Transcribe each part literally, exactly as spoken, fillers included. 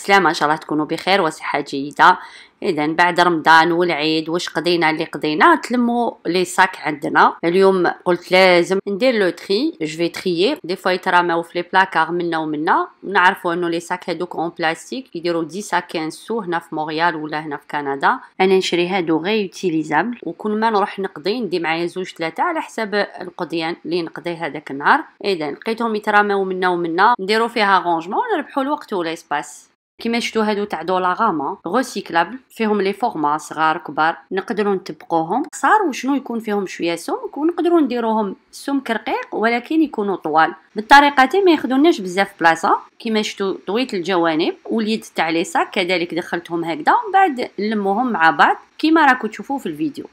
السلامة، ان شاء الله تكونوا بخير وصحة جيدة. اذا بعد رمضان والعيد واش قضينا؟ اللي قضينا تلموا لي صاك عندنا. اليوم قلت لازم ندير لو تري، جو في تريي دي فوا يتراماو في لي بلاكار منا ومنا. نعرفوا انه لي صاك هذوك اون بلاستيك يديروا عشرة خمسة سو هنا في مونريال ولا هنا في كندا. انا نشري هادو غير يوتيليزابل، وكل ما نروح نقضي ندي معايا زوج ثلاثه على حساب القضيان اللي نقضي هذاك النهار. اذا لقيتهم يتراماو منا ومنا نديروا فيها رونجمون ونربحوا الوقت وليسباس. كيما شفتوا هادو تاع دولاغاما غوسيكلابل، فيهم لي فورما صغار كبار، نقدروا نطبقوهم قصار وشنو يكون فيهم شويه سمك، ونقدروا نديروهم سمك رقيق ولكن يكونوا طوال بالطريقه تاع ما ياخذوناش بزاف بلاصه. كيما شفتوا طويت الجوانب واليد تاع لي صاك كذلك دخلتهم هكذا، ومن بعد نلموهم مع بعض كيما راكم تشوفوا في الفيديو.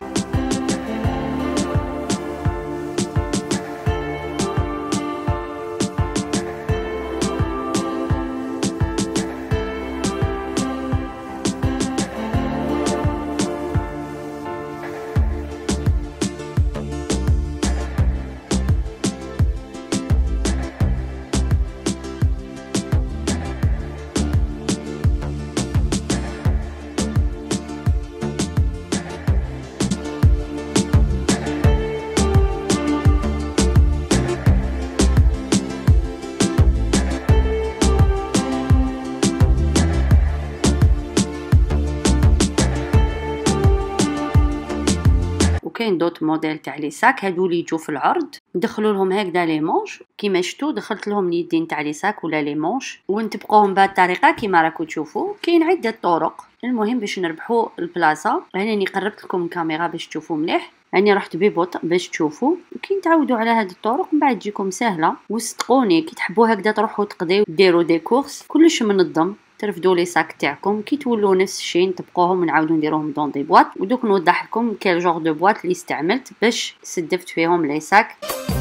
كاين دوت موديل تاع لي صاك هادو اللي يجوا في العرض، ندخلوا لهم هكذا لي مونش كيما شفتوا، دخلت لهم اليدين تاع لي صاك ولا لي مونش ونطبقوهم بهذه الطريقه كيما راكم تشوفوا. كاين عده طرق المهم باش نربحوا البلاصه. هاني قربت لكم الكاميرا باش تشوفوا مليح، هاني رحت ببطء باش تشوفوا. كي تعودوا على هذه الطرق من بعد تجيكم سهله. وصدقوني كي تحبوا هكذا تروحوا تقضيو ديروا دي كورس كلش منظم، ترفدوا لي صاك تاعكم كي تولوا نفس الشيء نطبقوهم ونعاودوا نديروهم دون دي بواط. ودوك نوضح لكم كال جور دو بواط اللي استعملت باش سدفت فيهم لي صاك.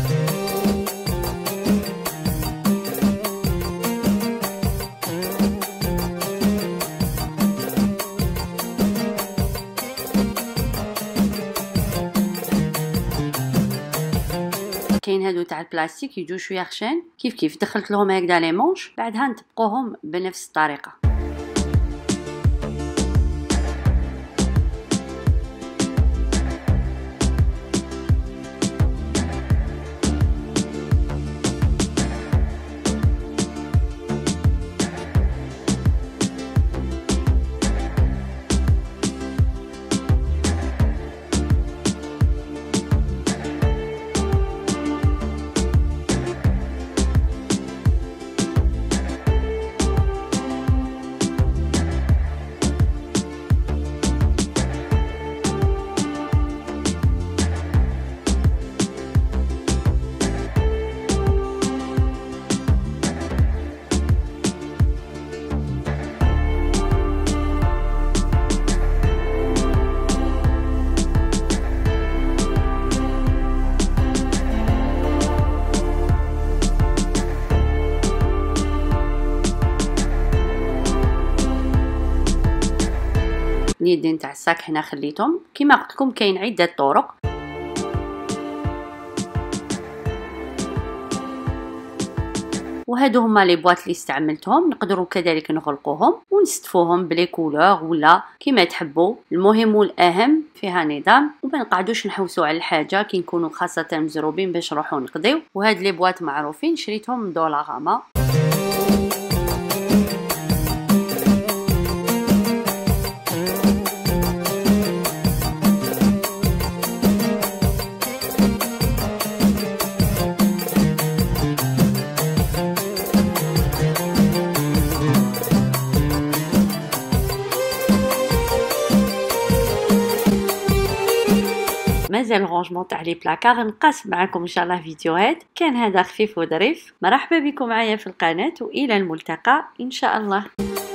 كاين هادو تاع البلاستيك يجوا شويه خشن، كيف كيف دخلت لهم هكذا لي مونش، بعدها نطبقوهم بنفس الطريقه. اليدين تاع الصاك هنا خليتهم كيما قلت لكم. كاين عده طرق. وهادو هما لي بواط اللي استعملتهم، نقدروا كذلك نغلقوهم ونستفوهم بلي كولور ولا كيما تحبوا. المهم والاهم فيها نظام وما نقعدوش نحوسوا على الحاجه كي نكونوا خاصه مزروبين باش نروحوا نقضيو. وهاد لي بواط معروفين شريتهم من دولاغاما. مازال الرونجمون تاع لي بلاكار، نقاسم معكم ان شاء الله فيديوهات. كان هذا خفيف وظريف. مرحبا بكم معايا في القناه والى الملتقى ان شاء الله.